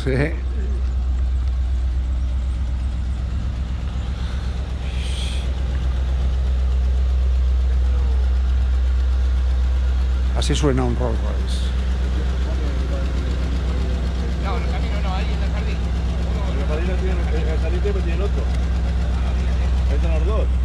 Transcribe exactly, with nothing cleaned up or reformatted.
Sí. Así suena un Rolls Royce. No, en el camino no, ahí en el jardín. En el jardín no tienen, en el jardín tienen otro. Ahí están los dos.